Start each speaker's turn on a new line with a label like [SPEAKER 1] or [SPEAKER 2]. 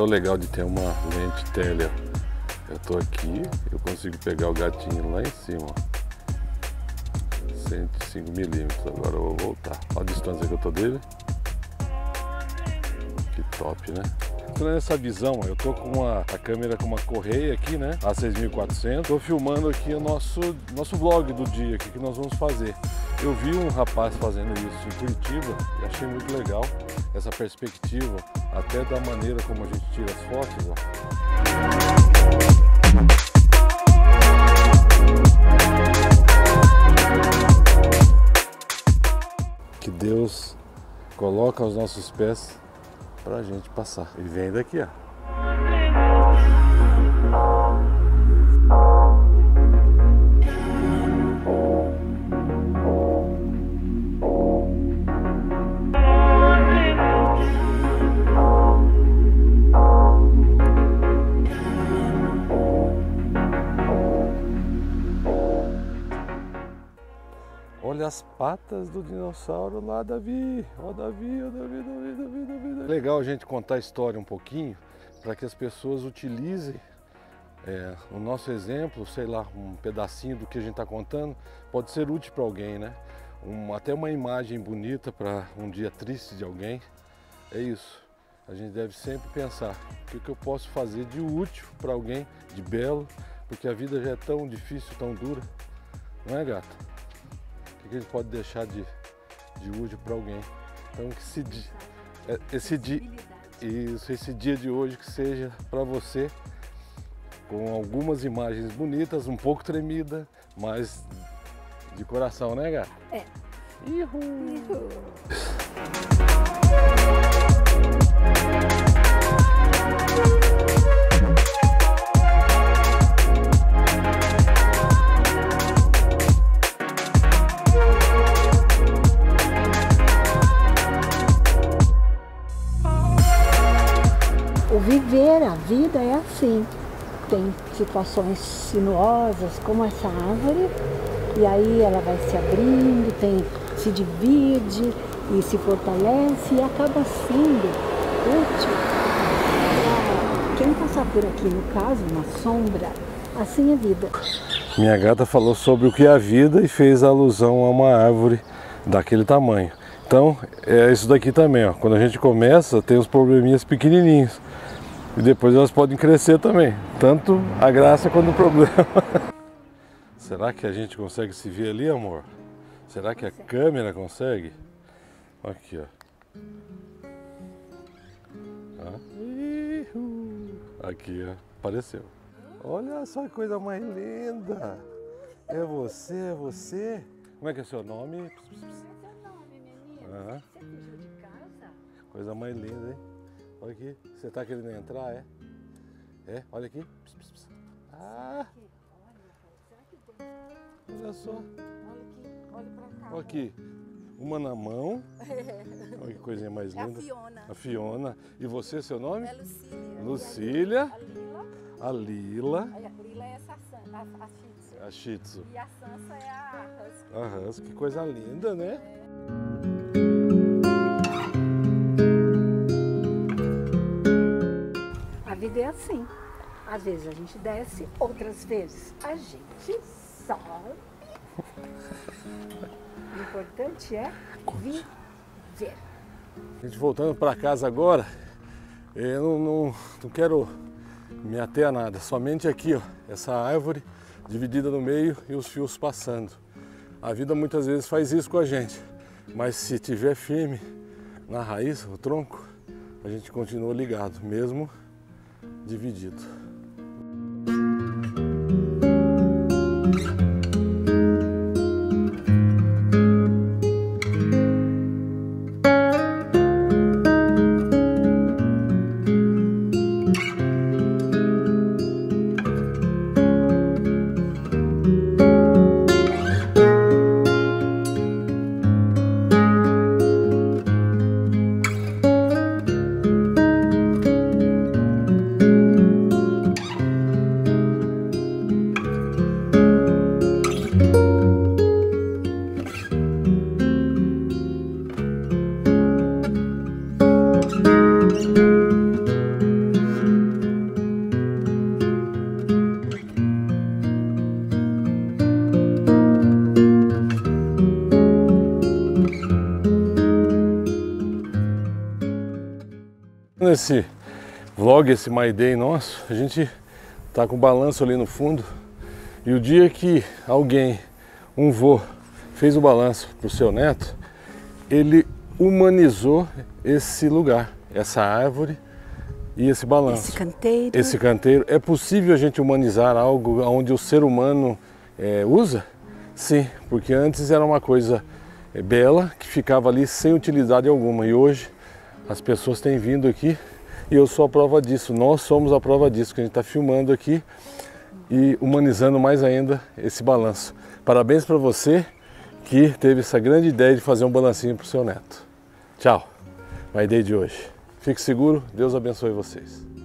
[SPEAKER 1] o legal de ter uma lente tele, ó. Eu tô aqui, eu consigo pegar o gatinho lá em cima, ó. 105 milímetros. Agora eu vou voltar. Olha a distância que eu tô dele. Que top, né? Nessa visão, eu tô com a câmera com uma correia aqui, né? A 6400. Tô filmando aqui o nosso vlog do dia, o que nós vamos fazer. Eu vi um rapaz fazendo isso em Curitiba e achei muito legal essa perspectiva, até da maneira como a gente tira as fotos, ó. Que Deus coloca aos nossos pés para a gente passar. E vem daqui, ó. Olha as patas do dinossauro lá, Davi. Ó, Davi, ó, Davi, Davi, Davi, Davi, Davi. Legal a gente contar a história um pouquinho para que as pessoas utilizem o nosso exemplo, sei lá, um pedacinho do que a gente está contando, pode ser útil para alguém, né? Até uma imagem bonita para um dia triste de alguém. É isso. A gente deve sempre pensar o que eu posso fazer de útil para alguém, de belo, porque a vida já é tão difícil, tão dura, não é, gata? O que a gente pode deixar de útil para alguém? Então que esse dia de hoje que seja para você com algumas imagens bonitas, um pouco tremida, mas de coração, né, gata?
[SPEAKER 2] É.
[SPEAKER 1] Ihu.
[SPEAKER 2] Ihu. O viver, a vida é assim. Tem situações sinuosas como essa árvore, e aí ela vai se abrindo, se divide e se fortalece e acaba sendo útil para quem passar por aqui, no caso, uma sombra. Assim é a vida.
[SPEAKER 1] Minha gata falou sobre o que é a vida e fez alusão a uma árvore daquele tamanho. Então, é isso daqui também, ó. Quando a gente começa, tem os probleminhas pequenininhos. E depois elas podem crescer também. Tanto a graça quanto o problema. Será que a gente consegue se ver ali, amor? Será que a câmera consegue? Aqui, ó. Aqui, ó. Apareceu. Olha só que coisa mais linda. É você, é você. Como é que é seu nome?
[SPEAKER 2] Qual é seu nome, menina? Você fugiu de casa?
[SPEAKER 1] Coisa mais linda, hein? Olha aqui. Você tá querendo entrar, é? É? Olha aqui. Ah! Olha só.
[SPEAKER 2] Olha aqui, olha pra cá.
[SPEAKER 1] Olha aqui. Uma na mão. Olha que coisinha mais linda.
[SPEAKER 2] É a Fiona.
[SPEAKER 1] A Fiona. E você, seu nome?
[SPEAKER 2] É Lucília.
[SPEAKER 1] Lucília.
[SPEAKER 2] A Lila.
[SPEAKER 1] A Lila.
[SPEAKER 2] A Lila é essa a Shih Tzu.
[SPEAKER 1] A Shih Tzu.
[SPEAKER 2] E a Sansa é a Husky.
[SPEAKER 1] A Husky. Que coisa linda, né?
[SPEAKER 2] A vida é assim. Às vezes a gente desce, outras vezes a gente sobe. O importante é viver.
[SPEAKER 1] A gente voltando para casa agora, eu não quero me ater a nada, somente aqui, ó, essa árvore dividida no meio e os fios passando. A vida muitas vezes faz isso com a gente, mas se tiver firme na raiz, o tronco, a gente continua ligado, mesmo dividido. Nesse vlog, esse My Day nosso, a gente tá com o balanço ali no fundo. E o dia que alguém, um vô, fez o balanço pro seu neto, ele humanizou esse lugar, essa árvore e esse balanço. Esse canteiro. É possível a gente humanizar algo onde o ser humano usa? Sim, porque antes era uma coisa bela que ficava ali sem utilidade alguma. E hoje as pessoas têm vindo aqui e eu sou a prova disso. Nós somos a prova disso, que a gente está filmando aqui e humanizando mais ainda esse balanço. Parabéns para você que teve essa grande ideia de fazer um balancinho para o seu neto. Tchau, My Day de hoje. Fique seguro, Deus abençoe vocês.